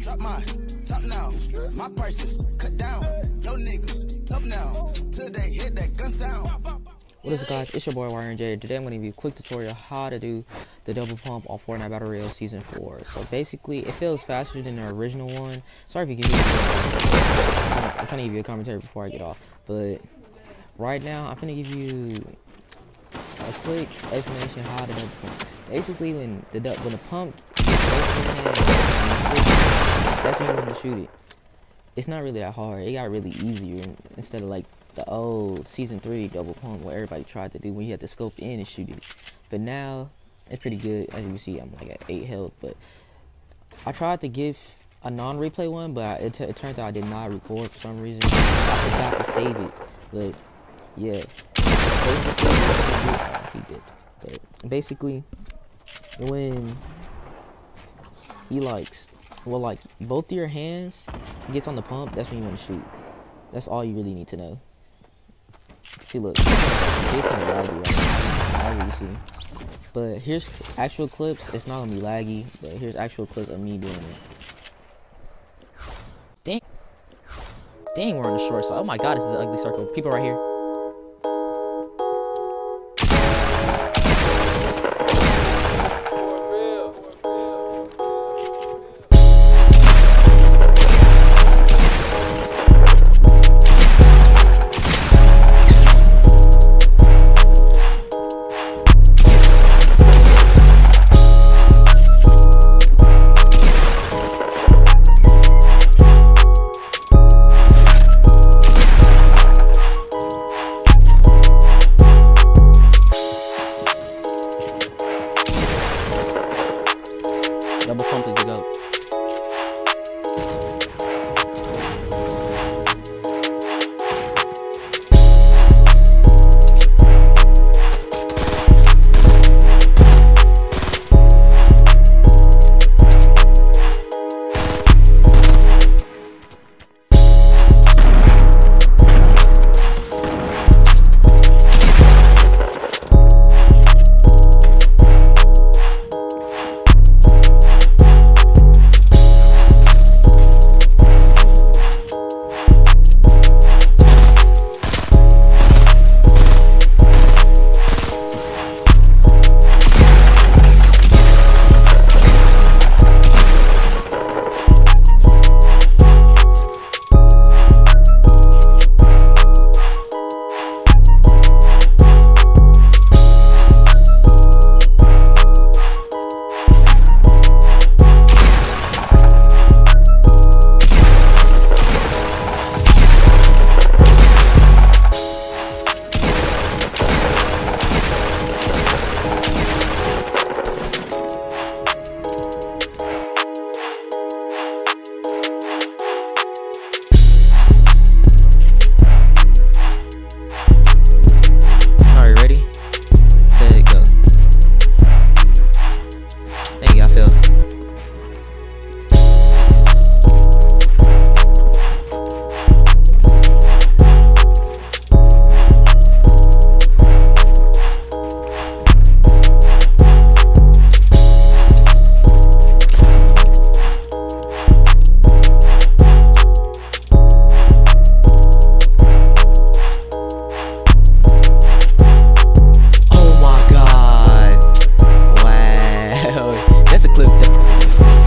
Drop mine, top now. My prices cut down. Yo niggas, tough now. Till they hear that gun sound. What is up, guys? It's your boy YRNJ. Today I'm going to give you a quick tutorial how to do the double pump on Fortnite Battle Royale Season 4. So basically, it feels faster than the original one. Sorry if you can hear me. I'm trying to give you a commentary before I get off. But right now, I'm going to give you a quick explanation how to double pump. Basically, when the pump gets that's when you want to shoot it. It's not really that hard. It got really easier instead of like the old Season 3 double pump where everybody tried to do when you had to scope in and shoot it. But now it's pretty good. As you can see, I'm like at 8 health. But I tried to give a non-replay one, but it turns out I did not record for some reason. I forgot to save it. But yeah, basically when he likes, well, like both your hands gets on the pump, that's when you want to shoot. That's all you really need to know. See, look, it's kind of laggy right now, see. But here's actual clips. It's not gonna be laggy, but here's actual clips of me doing it. Dang, we're on the short side. Oh my god, this is an ugly circle. People right here. Double pump is the GOAT. That's a clip.